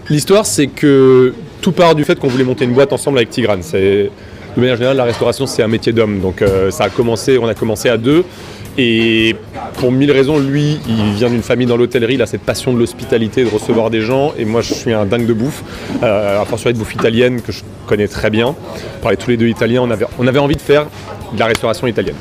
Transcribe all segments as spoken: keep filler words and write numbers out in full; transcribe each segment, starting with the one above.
L'histoire, c'est que tout part du fait qu'on voulait monter une boîte ensemble avec Tigran. C'est, de manière générale, la restauration, c'est un métier d'homme. Donc euh, ça a commencé, on a commencé à deux. Et pour mille raisons, lui, il vient d'une famille dans l'hôtellerie, il a cette passion de l'hospitalité, de recevoir des gens. Et moi, je suis un dingue de bouffe, euh, à fortiori de bouffe italienne, que je connais très bien. On parlait tous les deux italien, on avait, on avait envie de faire de la restauration italienne.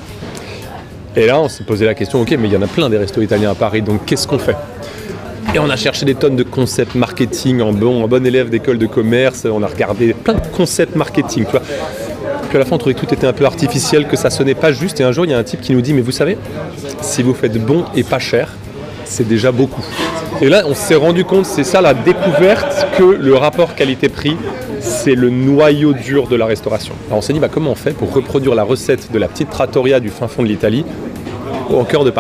Et là, on s'est posé la question, ok, mais il y en a plein des restos italiens à Paris, donc qu'est-ce qu'on fait ? Et on a cherché des tonnes de concepts marketing en bon, en bon élève d'école de commerce, on a regardé plein de concepts marketing, tu vois. Puis à la fin, on trouvait que tout était un peu artificiel, que ça sonnait pas juste. Et un jour, il y a un type qui nous dit, mais vous savez, si vous faites bon et pas cher, c'est déjà beaucoup. Et là, on s'est rendu compte, c'est ça la découverte, que le rapport qualité-prix, c'est le noyau dur de la restauration. Alors on s'est dit, bah, comment on fait pour reproduire la recette de la petite trattoria du fin fond de l'Italie au cœur de Paris ?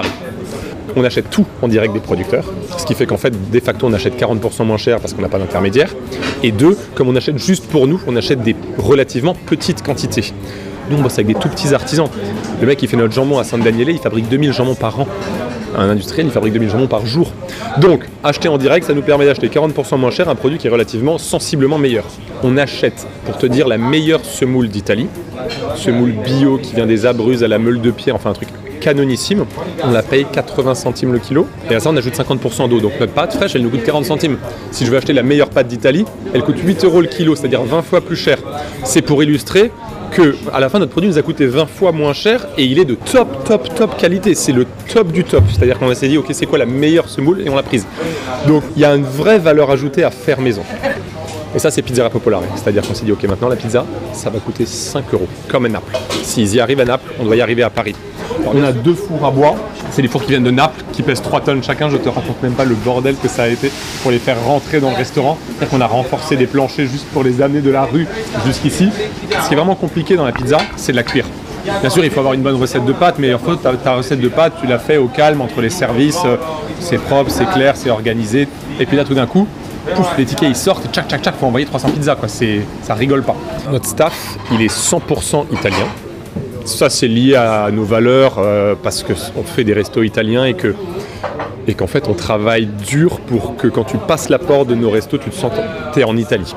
On achète tout en direct des producteurs, ce qui fait qu'en fait, de facto, on achète quarante pour cent moins cher parce qu'on n'a pas d'intermédiaire. Et deux, comme on achète juste pour nous, on achète des relativement petites quantités. Nous, on bosse avec des tout petits artisans. Le mec qui fait notre jambon à San Daniele, il fabrique deux mille jambons par an. Un industriel, il fabrique deux mille jambons par jour. Donc, acheter en direct, ça nous permet d'acheter quarante pour cent moins cher un produit qui est relativement sensiblement meilleur. On achète, pour te dire, la meilleure semoule d'Italie. Semoule bio qui vient des Abruzzes à la meule de pierre, enfin un truc canonissime. On la paye quatre-vingts centimes le kilo. Et à ça, on ajoute cinquante pour cent d'eau. Donc notre pâte fraîche, elle nous coûte quarante centimes. Si je veux acheter la meilleure pâte d'Italie, elle coûte huit euros le kilo, c'est-à-dire vingt fois plus cher. C'est pour illustrer que à la fin, notre produit nous a coûté vingt fois moins cher et il est de top, top, top qualité. C'est le top du top. C'est-à-dire qu'on s'est dit, ok, c'est quoi la meilleure semoule et on l'a prise. Donc il y a une vraie valeur ajoutée à faire maison. Et ça, c'est Pizzeria Popolare. C'est-à-dire qu'on s'est dit, ok, maintenant la pizza, ça va coûter cinq euros, comme à Naples. S'ils y arrivent à Naples, on doit y arriver à Paris. Alors, on a deux fours à bois. C'est des fours qui viennent de Naples, qui pèsent trois tonnes chacun. Je te raconte même pas le bordel que ça a été pour les faire rentrer dans le restaurant. C'est-à-dire qu'on a renforcé des planchers juste pour les amener de la rue jusqu'ici. Ce qui est vraiment compliqué dans la pizza, c'est de la cuire. Bien sûr, il faut avoir une bonne recette de pâte, mais en fait, ta, ta recette de pâte, tu l'as fait au calme entre les services. C'est propre, c'est clair, c'est organisé. Et puis là, tout d'un coup, pouf, les tickets ils sortent, tchac tchac tchac, faut envoyer trois cents pizzas, quoi. C'est, ça rigole pas. Notre staff, il est cent pour cent italien. Ça, c'est lié à nos valeurs euh, parce qu'on fait des restos italiens et que et qu'en fait, on travaille dur pour que quand tu passes la porte de nos restos, tu te sens t'es en Italie.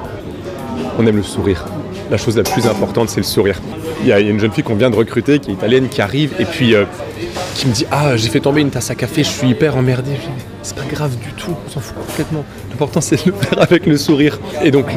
On aime le sourire. La chose la plus importante, c'est le sourire. Il y a une jeune fille qu'on vient de recruter, qui est italienne, qui arrive et puis euh, qui me dit « Ah, j'ai fait tomber une tasse à café, je suis hyper emmerdé. » Je dis « C'est pas grave du tout, on s'en fout complètement. L'important, c'est de le faire avec le sourire. » Et donc,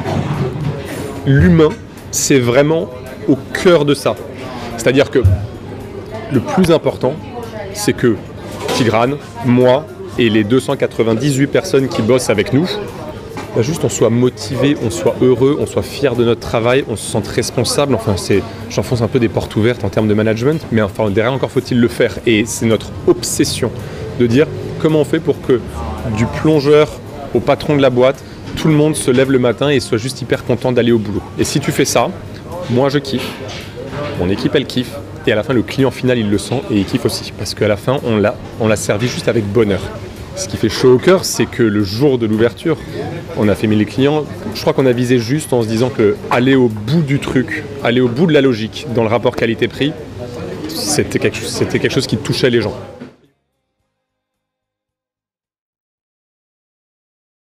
l'humain, c'est vraiment au cœur de ça. C'est-à-dire que le plus important, c'est que Tigran, moi et les deux cent quatre-vingt-dix-huit personnes qui bossent avec nous, bah juste on soit motivé, on soit heureux, on soit fier de notre travail, on se sente responsable. Enfin, c'est, j'enfonce un peu des portes ouvertes en termes de management, mais enfin derrière encore faut-il le faire. Et c'est notre obsession de dire comment on fait pour que du plongeur au patron de la boîte, tout le monde se lève le matin et soit juste hyper content d'aller au boulot. Et si tu fais ça, moi je kiffe. Mon équipe, elle kiffe. Et à la fin, le client final, il le sent et il kiffe aussi. Parce qu'à la fin, on l'a, on l'a servi juste avec bonheur. Ce qui fait chaud au cœur, c'est que le jour de l'ouverture, on a fait mille clients. Je crois qu'on a visé juste en se disant que aller au bout du truc, aller au bout de la logique dans le rapport qualité-prix, c'était quelque chose, c'était quelque chose qui touchait les gens.